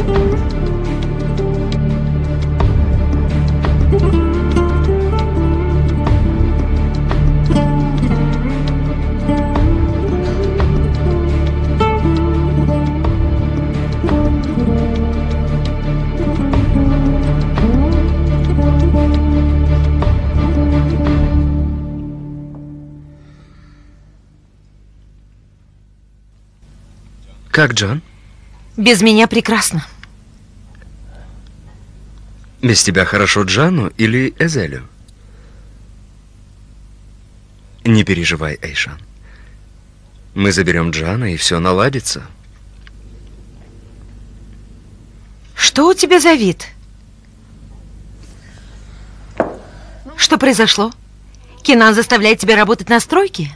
Как Джон? Без меня прекрасно. Без тебя хорошо Джану или Эзелю? Не переживай, Эйшан. Мы заберем Джана, и все наладится. Что у тебя за вид? Что произошло? Кенан заставляет тебя работать на стройке?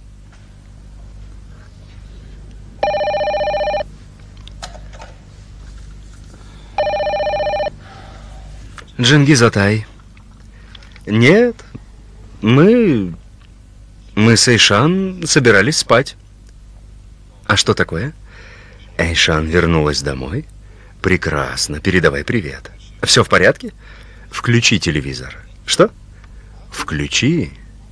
Джингиз Атай. Нет, мы с Эйшан собирались спать. А что такое? Эйшан вернулась домой? Прекрасно, передавай привет. Все в порядке? Включи телевизор. Что? Включи.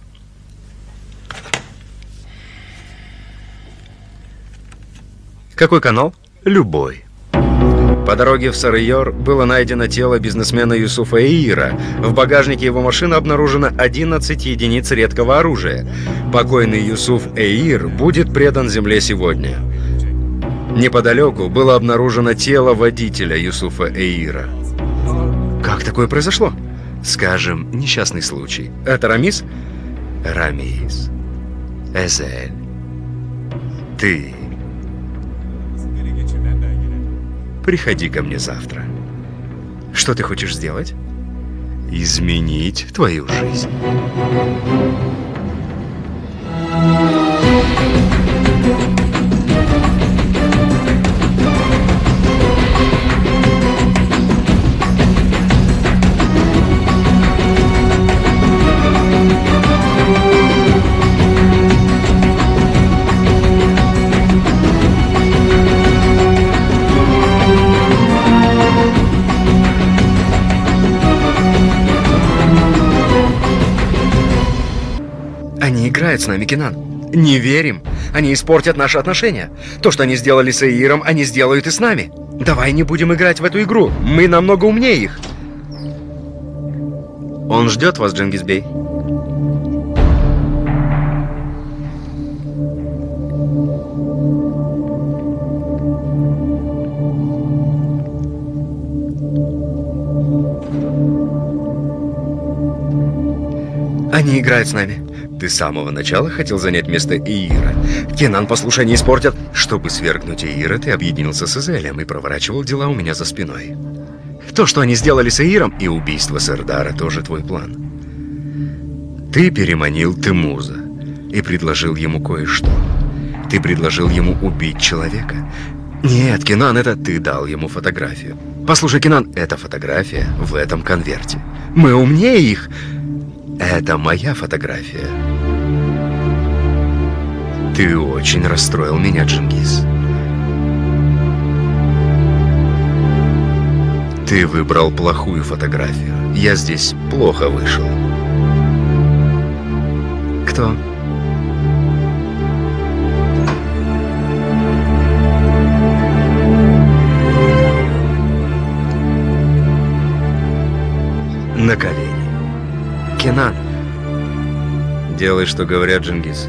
Какой канал? Любой. По дороге в Сарайор было найдено тело бизнесмена Юсуфа Эира. В багажнике его машины обнаружено 11 единиц редкого оружия. Покойный Юсуф Эир будет предан земле сегодня. Неподалеку было обнаружено тело водителя Юсуфа Эира. Как такое произошло? Скажем, несчастный случай. Это Рамис? Рамис. Эзель. Ты. Приходи ко мне завтра. Что ты хочешь сделать? Изменить твою жизнь. Они играют с нами, Кенан. Не верим. Они испортят наши отношения. То, что они сделали с Эиром, они сделают и с нами. Давай не будем играть в эту игру. Мы намного умнее их. Он ждет вас, Джингизбей. Они играют с нами. Ты с самого начала хотел занять место Эира. Кенан, послушай, они испортят. Чтобы свергнуть Эира, ты объединился с Эзелем и проворачивал дела у меня за спиной. То, что они сделали с Эиром, и убийство Сердара тоже твой план. Ты переманил Темуза и предложил ему кое-что. Ты предложил ему убить человека. Нет, Кенан, это ты дал ему фотографию. Послушай, Кенан, эта фотография в этом конверте. Мы умнее их. Это моя фотография. Ты очень расстроил меня, Джингиз. Ты выбрал плохую фотографию. Я здесь плохо вышел. Кто? На колени. Кенан. Делай, что говорят, Джингиз.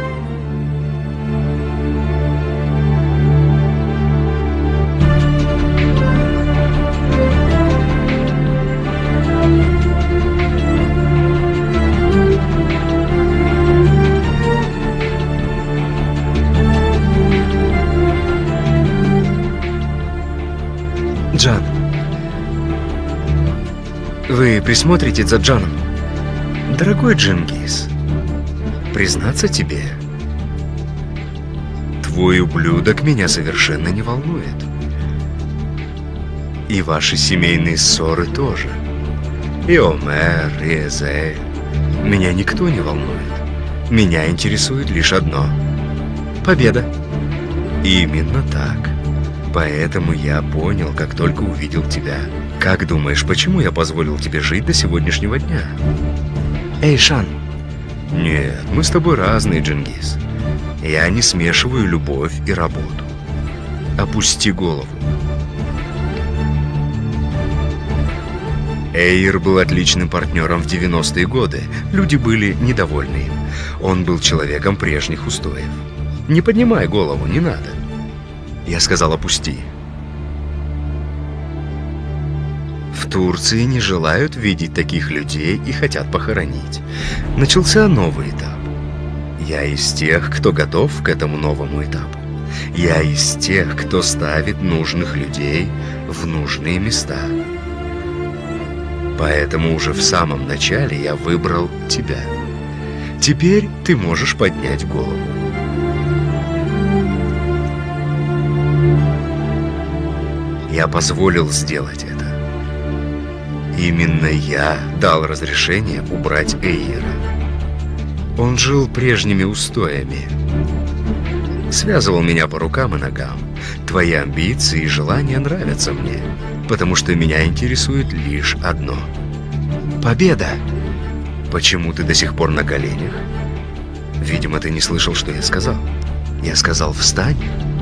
Джан, вы присмотрите за Джаном? Дорогой Джингиз, признаться тебе, твой ублюдок меня совершенно не волнует. И ваши семейные ссоры тоже. И Омер, и Эзель. Меня никто не волнует. Меня интересует лишь одно — победа. Именно так. Поэтому я понял, как только увидел тебя. Как думаешь, почему я позволил тебе жить до сегодняшнего дня? Эй, Шан. Нет, мы с тобой разные, Джингис. Я не смешиваю любовь и работу. Опусти голову. Эйр был отличным партнером в 90-е годы. Люди были недовольны им. Он был человеком прежних устоев. Не поднимай голову, не надо. Я сказал, опусти. В Турции не желают видеть таких людей и хотят похоронить. Начался новый этап. Я из тех, кто готов к этому новому этапу. Я из тех, кто ставит нужных людей в нужные места. Поэтому уже в самом начале я выбрал тебя. Теперь ты можешь поднять голову. Я позволил сделать это. Именно я дал разрешение убрать Эйра. Он жил прежними устоями. Связывал меня по рукам и ногам. Твои амбиции и желания нравятся мне, потому что меня интересует лишь одно — победа. Почему ты до сих пор на коленях? Видимо, ты не слышал, что я сказал. Я сказал, встань.